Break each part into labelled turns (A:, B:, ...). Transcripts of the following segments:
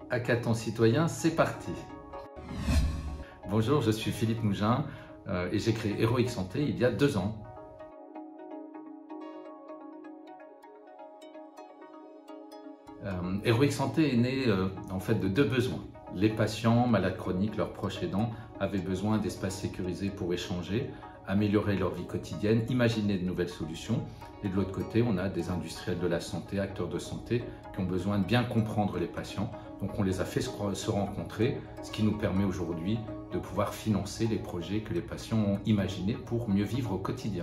A: Hackathon citoyen, c'est parti. Bonjour, je suis Philippe Mougin et j'ai créé Heroic Santé il y a 2 ans. Heroic Santé est né en fait de 2 besoins. Les patients malades chroniques, leurs proches aidants, avaient besoin d'espaces sécurisés pour échanger, améliorer leur vie quotidienne, imaginer de nouvelles solutions. Et de l'autre côté, on a des industriels de la santé, acteurs de santé, qui ont besoin de bien comprendre les patients. Donc on les a fait se rencontrer, ce qui nous permet aujourd'hui de pouvoir financer les projets que les patients ont imaginés pour mieux vivre au quotidien.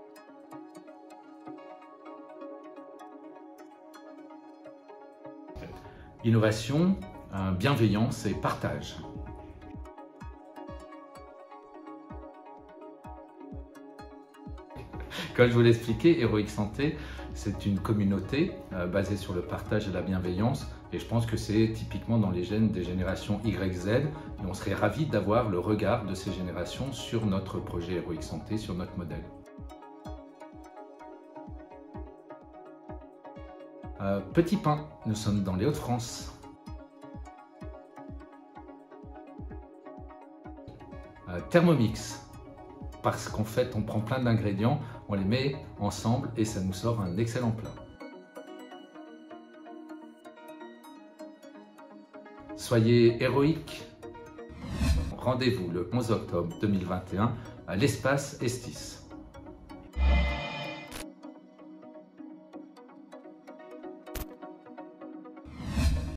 A: Innovation, bienveillance et partage. Comme je vous l'ai expliqué, Heroic Santé, c'est une communauté basée sur le partage et la bienveillance. Et je pense que c'est typiquement dans les gènes des générations YZ. Et on serait ravis d'avoir le regard de ces générations sur notre projet Heroic Santé, sur notre modèle. Petit Pain, nous sommes dans les Hauts-de-France. Thermomix, parce qu'en fait on prend plein d'ingrédients, on les met ensemble et ça nous sort un excellent plat. Soyez héroïques. Rendez-vous le 11 octobre 2021 à l'Espace Estis.